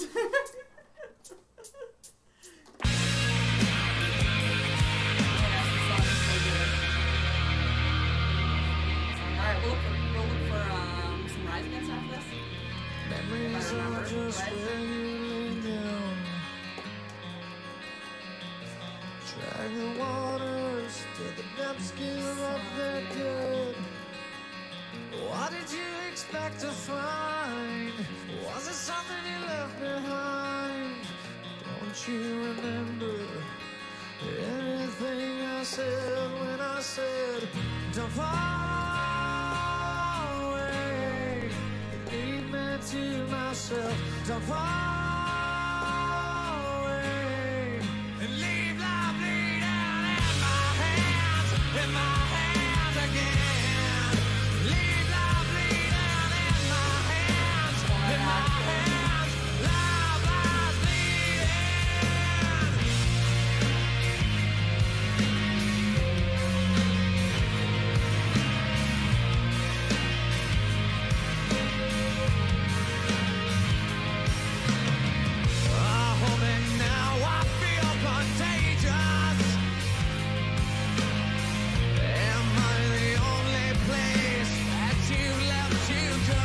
Alright, we'll look for some rise against after this. Memories are just raining down. Drag the waters to the depths, give up their dead. What did you expect to find? Was it something you left behind? Don't you remember anything I said when I said don't fall away? Leave me to myself. Don't fall away and leave life bleeding in my hands again. Leave life bleeding in my hands, life lies bleeding. Hold me now, I feel contagious. Am I the only place that you left to go?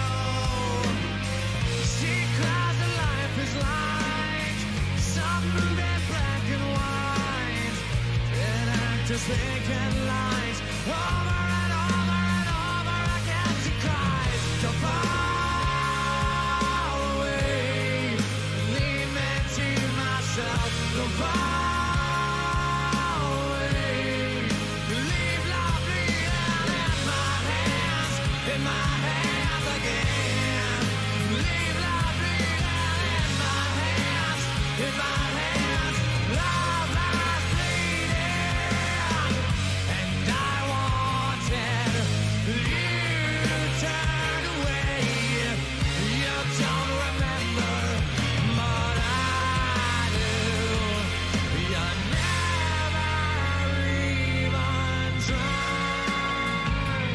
She cries that life is like something black and white. Dead actors thinking lies over and over and over again. She cries, don't fall away. Leave me to myself. Don't fall away. Leave love bleeding in my hands again. Leave love bleeding in my hands, love lies bleeding. And I wanted you turned away. You don't remember, but I do. You never even tried.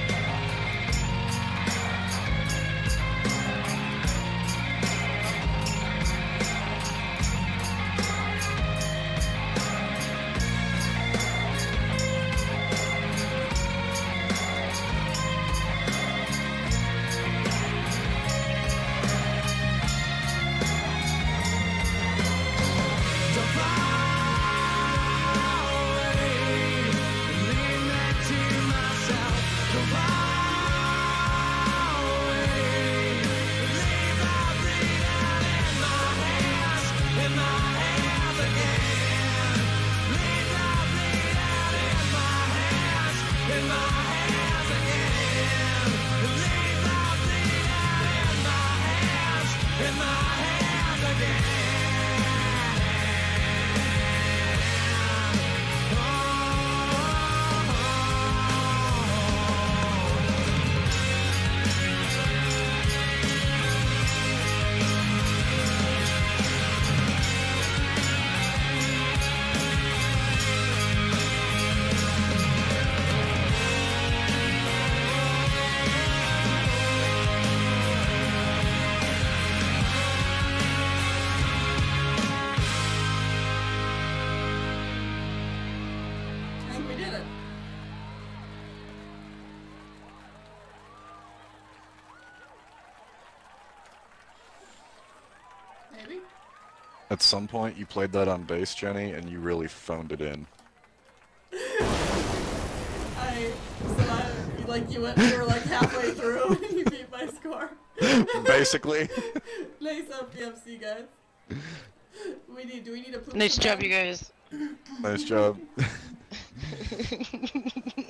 Don't fall away. Leave me to myself. Don't fall away. Leave love bleeding in my hands again. Leave love bleeding in my hands again. Leave love bleeding in my hands again. I think we did it. Maybe. At some point, you played that on bass, Jenny, and you really phoned it in. You were like halfway through and you beat my score. Basically. Nice FBFC, guys. Do we need a poop? Nice job, you guys. Nice job.